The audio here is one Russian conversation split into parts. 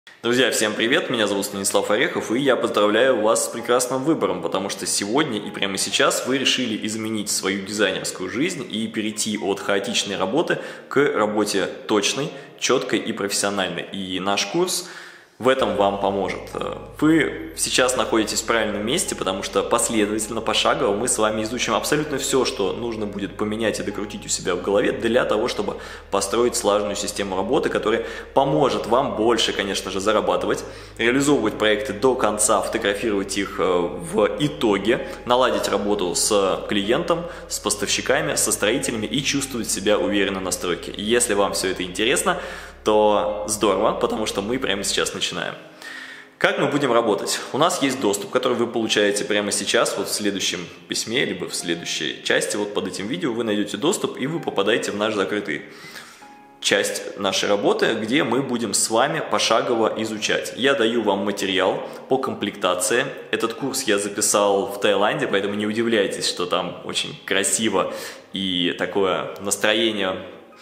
Друзья, всем привет! Меня зовут Станислав Орехов, и я поздравляю вас с прекрасным выбором, потому что сегодня и прямо сейчас вы решили изменить свою дизайнерскую жизнь и перейти от хаотичной работы к работе точной, четкой и профессиональной. И наш курс в этом вам поможет. Вы сейчас находитесь в правильном месте, потому что последовательно, пошагово мы с вами изучим абсолютно все, что нужно будет поменять и докрутить у себя в голове для того, чтобы построить слаженную систему работы, которая поможет вам больше, конечно же, зарабатывать, реализовывать проекты до конца, фотографировать их в итоге, наладить работу с клиентом, с поставщиками, со строителями и чувствовать себя уверенно на стройке. Если вам все это интересно, то здорово, потому что мы прямо сейчас начинаем. Как мы будем работать? У нас есть доступ, который вы получаете прямо сейчас, вот в следующем письме, либо в следующей части, вот под этим видео вы найдете доступ, и вы попадаете в наш закрытый часть нашей работы, где мы будем с вами пошагово изучать. Я даю вам материал по комплектации. Этот курс я записал в Таиланде, поэтому не удивляйтесь, что там очень красиво и такое настроение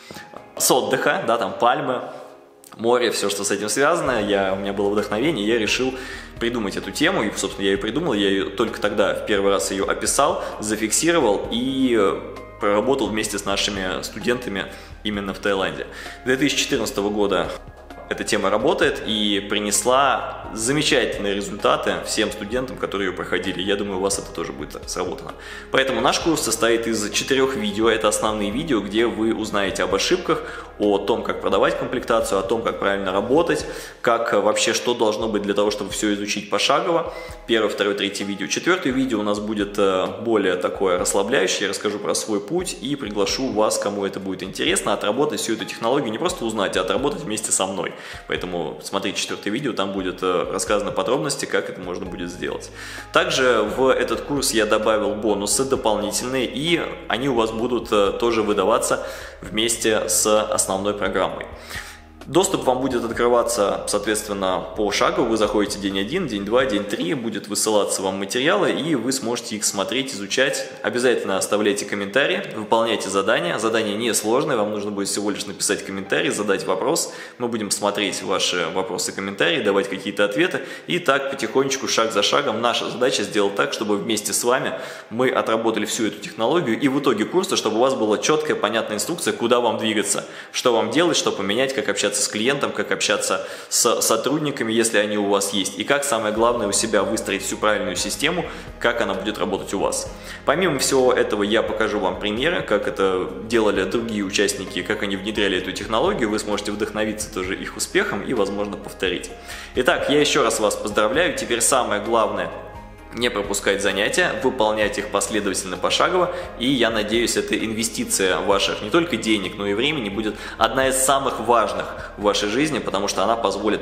с отдыха, да, там пальмы, море, все, что с этим связано. У меня было вдохновение, я решил придумать эту тему, и, собственно, я ее придумал, я ее только тогда в первый раз ее описал, зафиксировал и проработал вместе с нашими студентами именно в Таиланде. 2014 года эта тема работает и принесла замечательные результаты всем студентам, которые ее проходили. Я думаю, у вас это тоже будет сработано. Поэтому наш курс состоит из 4 видео. Это основные видео, где вы узнаете об ошибках, о том, как продавать комплектацию, о том, как правильно работать, как вообще, что должно быть для того, чтобы все изучить пошагово. Первое, второе, третье видео. 4-е видео у нас будет более такое расслабляющее. Я расскажу про свой путь и приглашу вас, кому это будет интересно, отработать всю эту технологию, не просто узнать, а отработать вместе со мной. Поэтому смотрите 4-е видео, там будет рассказано подробности, как это можно будет сделать. Также в этот курс я добавил бонусы дополнительные, и они у вас будут тоже выдаваться вместе с основной программой. Доступ вам будет открываться, соответственно, по шагу. Вы заходите день 1, день 2, день 3, будет высылаться вам материалы, и вы сможете их смотреть, изучать. Обязательно оставляйте комментарии, выполняйте задания. Задание несложное, вам нужно будет всего лишь написать комментарий, задать вопрос. Мы будем смотреть ваши вопросы и комментарии, давать какие-то ответы. И так потихонечку, шаг за шагом, наша задача сделать так, чтобы вместе с вами мы отработали всю эту технологию, и в итоге курса, чтобы у вас была четкая, понятная инструкция, куда вам двигаться, что вам делать, что поменять, как общаться с клиентом, как общаться с сотрудниками, если они у вас есть, и как, самое главное, у себя выстроить всю правильную систему, как она будет работать у вас. Помимо всего этого, я покажу вам примеры, как это делали другие участники, как они внедряли эту технологию, вы сможете вдохновиться тоже их успехом и, возможно, повторить. Итак, я еще раз вас поздравляю, теперь самое главное – не пропускать занятия, выполнять их последовательно, пошагово, и я надеюсь, эта инвестиция ваших не только денег, но и времени будет одна из самых важных в вашей жизни, потому что она позволит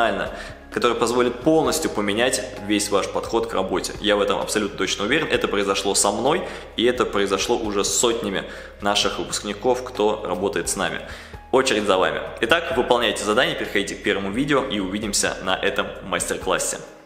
которая позволит полностью поменять весь ваш подход к работе. Я в этом абсолютно точно уверен, это произошло со мной, и это произошло уже с сотнями наших выпускников, кто работает с нами. Очередь за вами. Итак, выполняйте задания, переходите к первому видео и увидимся на этом мастер-классе.